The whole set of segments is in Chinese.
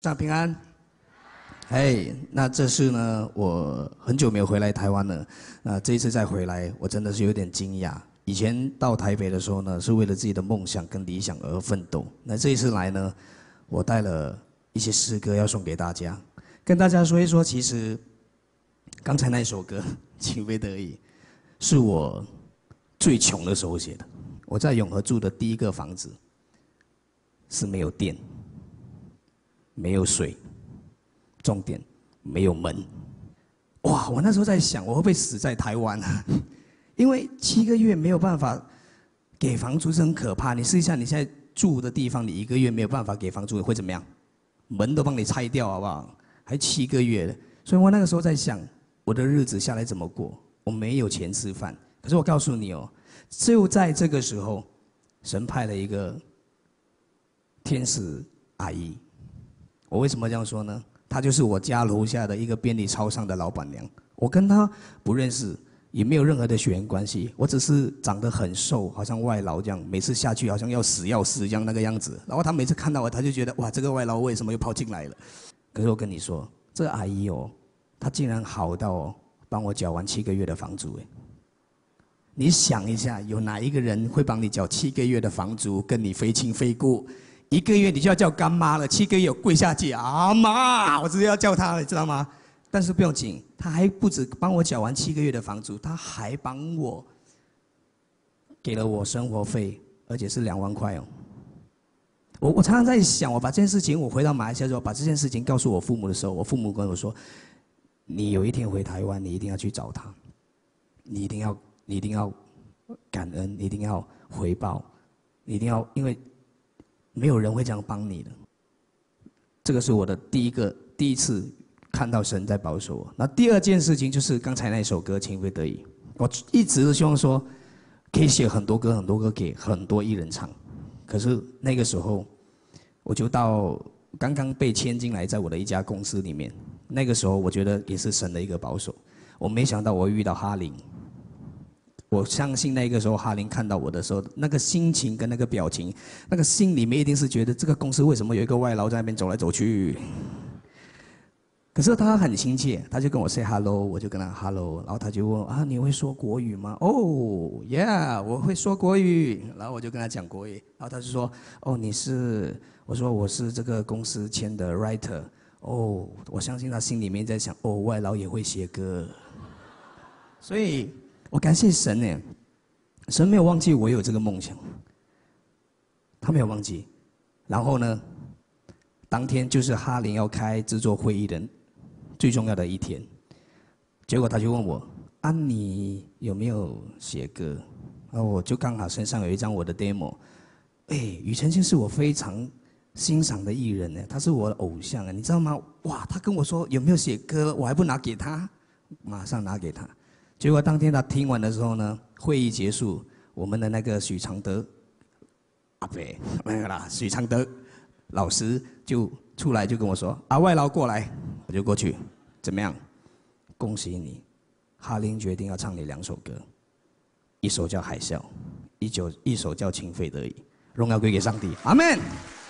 大家平安。哎，那这次呢，我很久没有回来台湾了。那这一次再回来，我真的是有点惊讶。以前到台北的时候呢，是为了自己的梦想跟理想而奋斗。那这一次来呢，我带了一些诗歌要送给大家，跟大家说一说。其实刚才那首歌《情非得已》，是我最穷的时候写的。我在永和住的第一个房子是没有电、没有水。重点没有门，哇！我那时候在想，我会不会死在台湾啊？因为7个月没有办法给房租是很可怕。你试一下，你现在住的地方，你1个月没有办法给房租，会怎么样？门都帮你拆掉，好不好？还7个月了，所以我那个时候在想，我的日子下来怎么过？我没有钱吃饭。可是我告诉你哦，就在这个时候，神派了一个天使阿姨。我为什么这样说呢？她就是我家楼下的一个便利超商的老板娘，我跟她不认识，也没有任何的血缘关系，我只是长得很瘦，好像外劳这样，每次下去好像要死要死这样那个样子。然后她每次看到我，她就觉得哇，这个外劳为什么又跑进来了？可是我跟你说，这个阿姨哦，她竟然好到哦，帮我缴完7个月的房租哎。你想一下，有哪一个人会帮你缴7个月的房租，跟你非亲非故？1个月你就要叫干妈了，7个月跪下去啊妈，我直接要叫她了，你知道吗？但是不用紧，她还不止帮我缴完7个月的房租，她还帮我给了我生活费，而且是2万块哦。我常常在想，我把这件事情，我回到马来西亚之后，把这件事情告诉我父母的时候，我父母跟我说：“你有一天回台湾，你一定要去找他，你一定要感恩，你一定要回报，你一定要，因为。”没有人会这样帮你的。这个是我的第一次看到神在保守我。那第二件事情就是刚才那首歌《情非得已》，我一直都希望说可以写很多歌给很多艺人唱。可是那个时候，我就到刚刚被签进来，在我的一家公司里面。那个时候我觉得也是神的一个保守。我没想到我会遇到哈林。我相信那个时候哈林看到我的时候，那个心情跟那个表情，那个心里面一定是觉得这个公司为什么有一个外劳在那边走来走去？可是他很亲切，他就跟我 say hello， 我就跟他 hello， 然后他就问啊，你会说国语吗？哦 ，yeah， 我会说国语，然后我就跟他讲国语，然后他就说哦，你是？我说我是这个公司签的 writer， 哦，我相信他心里面在想，哦，外劳也会写歌，所以。我感谢神呢，神没有忘记我有这个梦想，他没有忘记。然后呢，当天就是哈林要开制作会议的最重要的一天，结果他就问我：“啊，你有没有写歌？”然后我就刚好身上有一张我的 demo。哎，庾澄庆是我非常欣赏的艺人呢，他是我的偶像啊，你知道吗？哇，他跟我说有没有写歌，我还不拿给他，马上拿给他。结果当天他听完的时候呢，会议结束，我们的那个许常德阿伯没有啦，许常德老师就出来就跟我说：“啊，外劳过来。”我就过去，怎么样？恭喜你，哈林决定要唱你2首歌，一首叫《海啸》，一首叫《情非得已》，荣耀归给上帝，阿门。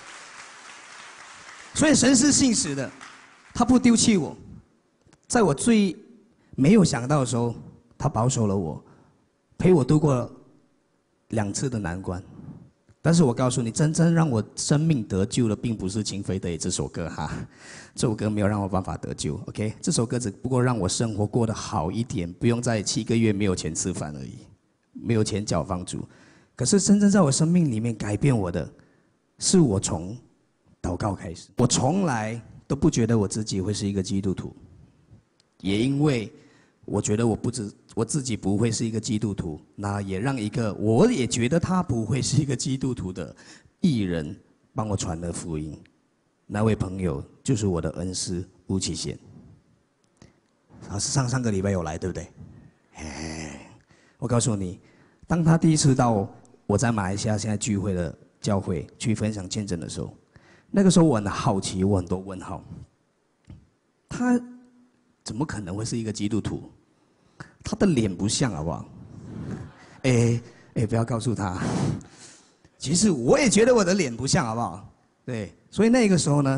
所以神是信实的，他不丢弃我，在我最没有想到的时候。他保守了我，陪我度过2次的难关。但是我告诉你，真正让我生命得救的，并不是《情非得已》这首歌哈，这首歌没有让我办法得救。OK， 这首歌只不过让我生活过得好一点，不用在7个月没有钱吃饭而已，没有钱缴房租。可是真正在我生命里面改变我的，是我从祷告开始。我从来都不觉得我自己会是一个基督徒，也因为。我觉得我自己不会是一个基督徒，那也让一个我也觉得他不会是一个基督徒的艺人帮我传了福音。那位朋友就是我的恩师吴启贤，他是上个礼拜有来，对不对？哎，我告诉你，当他第一次到我在马来西亚现在聚会的教会去分享见证的时候，那个时候我很好奇，我很多问号，他怎么可能会是一个基督徒？他的脸不像，好不好？不要告诉他。其实我也觉得我的脸不像，好不好？对，所以那个时候呢，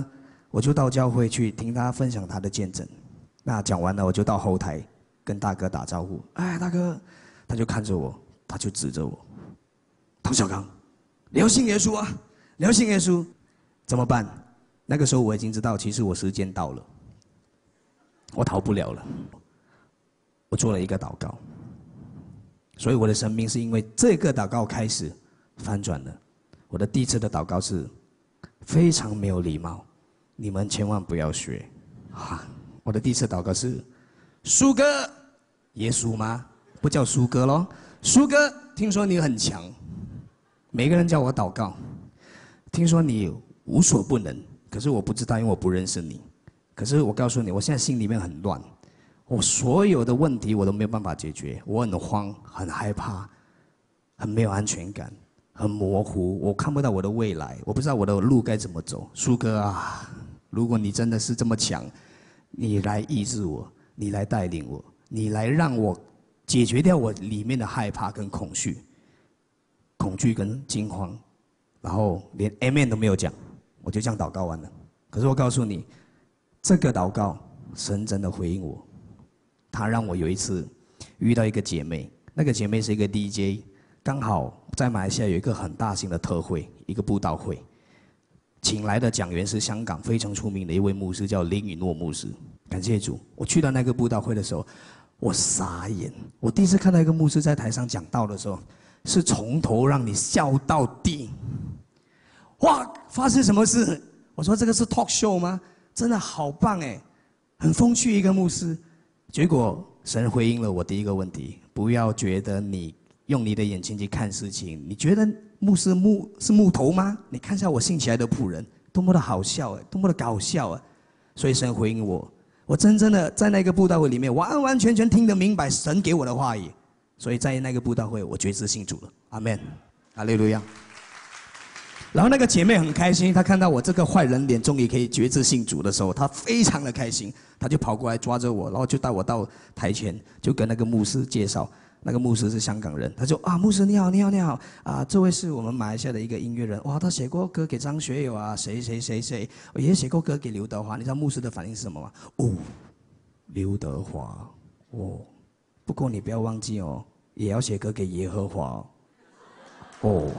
我就到教会去听他分享他的见证。那讲完了，我就到后台跟大哥打招呼。哎，大哥，他就看着我，他就指着我，唐小刚，你要信耶稣啊，你要信耶稣，怎么办？那个时候我已经知道，其实我时间到了，我逃不了了。我做了一个祷告，所以我的生命是因为这个祷告开始翻转了。我的第一次的祷告是非常没有礼貌，你们千万不要学啊！我的第一次祷告是：苏哥，耶稣吗？不叫苏哥咯，苏哥，听说你很强，每个人叫我祷告，听说你无所不能，可是我不知道，因为我不认识你。可是我告诉你，我现在心里面很乱，我所有的问题我都没有办法解决，我很慌，很害怕，很没有安全感。很模糊，我看不到我的未来，我不知道我的路该怎么走。苏哥啊，如果你真的是这么强，你来医治我，你来带领我，你来让我解决掉我里面的害怕跟恐惧跟惊慌，然后连 Amen 都没有讲，我就这样祷告完了。可是我告诉你，这个祷告神真的回应我，他让我有一次遇到一个姐妹，那个姐妹是一个 DJ。刚好在马来西亚有一个很大型的特会，一个布道会，请来的讲员是香港非常出名的一位牧师，叫林允诺牧师。感谢主，我去到那个布道会的时候，我傻眼。我第一次看到一个牧师在台上讲道的时候，是从头让你笑到底。哇，发生什么事？我说这个是 talk show 吗？真的好棒哎，很风趣一个牧师。结果神回应了我第一个问题：不要觉得你用你的眼睛去看事情，你觉得牧师是木头吗？你看一下我信起来的仆人，多么的好笑哎，多么的搞笑啊！所以神回应我，我真正的在那个布道会里面，完完全全听得明白神给我的话语。所以在那个布道会，我决志信主了，阿们，哈利路亚。然后那个姐妹很开心，她看到我这个坏人脸终于可以决志信主的时候，她非常的开心，她就跑过来抓着我，然后就带我到台前，就跟那个牧师介绍。那个牧师是香港人，他说啊，牧师你好，你好，你好啊，这位是我们马来西亚的一个音乐人，哇，他写过歌给张学友啊，谁，也写过歌给刘德华。你知道牧师的反应是什么吗？哦，刘德华，哦，不过你不要忘记哦，也要写歌给耶和华哦，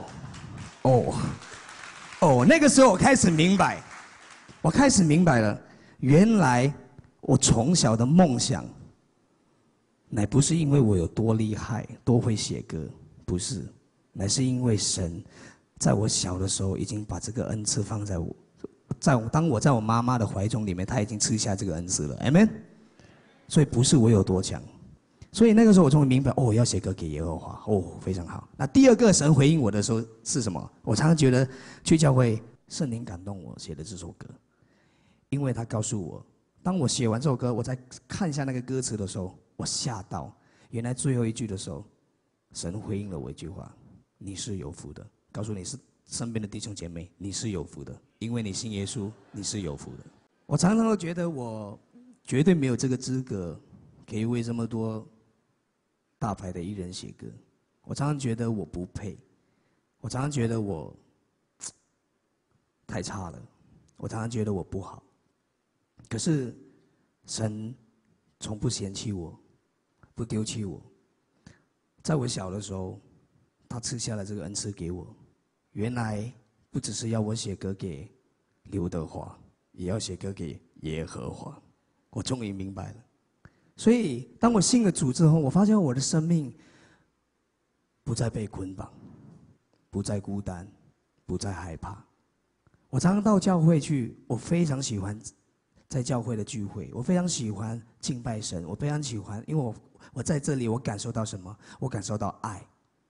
哦，那个时候我开始明白了，原来我从小的梦想。乃不是因为我有多厉害、多会写歌，不是，乃是因为神在我小的时候已经把这个恩赐放在我，当我在我妈妈的怀中里面，他已经赐下这个恩赐了 ，Amen。所以不是我有多强，所以那个时候我终于明白，哦，要写歌给耶和华，哦，非常好。那第二个神回应我的时候是什么？我常常觉得去教会，圣灵感动我写的这首歌，因为他告诉我，当我写完这首歌，我再看一下那个歌词的时候。我吓到，原来最后一句的时候，神回应了我一句话：“你是有福的。”告诉你是身边的弟兄姐妹，你是有福的，因为你信耶稣，你是有福的。我常常都觉得我绝对没有这个资格，可以为这么多大牌的艺人写歌。我常常觉得我不配，我常常觉得我太差了，我常常觉得我不好。可是神从不嫌弃我。不丢弃我，在我小的时候，他赐下了这个恩赐给我。原来不只是要我写歌给刘德华，也要写歌给耶和华。我终于明白了。所以，当我信了主之后，我发现我的生命不再被捆绑，不再孤单，不再害怕。我常常到教会去，我非常喜欢在教会的聚会，我非常喜欢敬拜神，我非常喜欢，因为我在这里，我感受到什么？我感受到爱。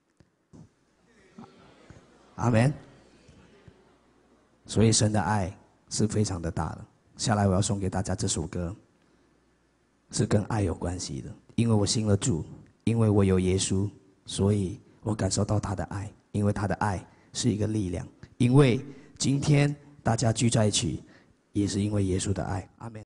阿们。所以神的爱是非常的大的。下来我要送给大家这首歌，是跟爱有关系的。因为我信了主，因为我有耶稣，所以我感受到他的爱。因为他的爱是一个力量。因为今天大家聚在一起，也是因为耶稣的爱。阿们。